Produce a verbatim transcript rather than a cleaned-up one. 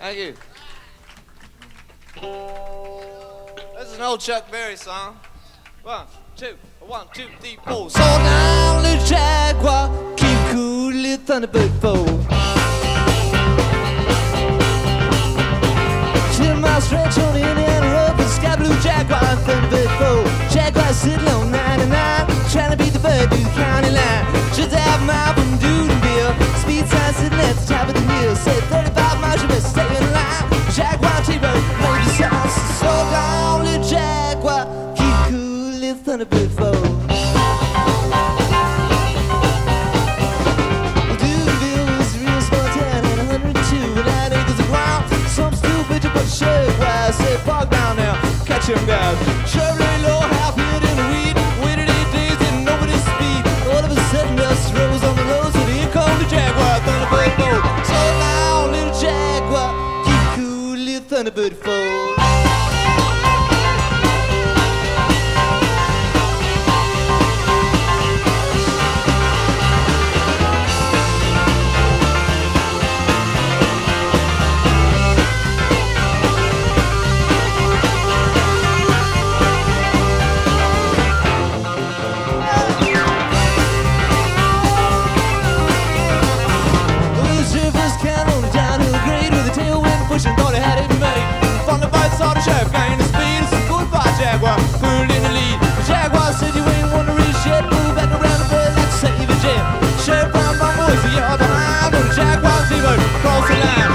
Thank you. This is an old Chuck Berry song. One, two, one, two, three, four. Slow down, little Jaguar, keep cool, little Thunderbird four. Ten mile stretch on the Indiana road with sky blue Jaguar, Thunderbird four. Jaguar sitting on ninety-nine, trying to beat the bird to the county line. Just half a mile from Dudenville, speed sign sitting at the top of the hill. Said thirty-five miles, you best stay in line. Jaguar T-Bird, play the songs. Slow down, little Jaguar, keep cool, little Thunderbird four. Dudenville was a real small town at one hundred two, with nine acres of ground. Some stupid to put shade where I said park down now, catch him guys. Chevrolet low, half hid in the weed. Waited eight days, didn't know what his speed. All of a sudden, dust rose on the road, so here come the Jaguar, Thunderbird four. Slow down, little Jaguar, keep cool, little Thunderbird four. Thought he had it made. Thunderbird saw the sheriff gain the speed. It's a goodbye, Jaguar, put it in the lead. The Jaguar said you ain't want to reach yet. Move back around the bird like a save a jet. Sheriff found my boys, the yard behind. On the Jaguar T-Bird, cross the line.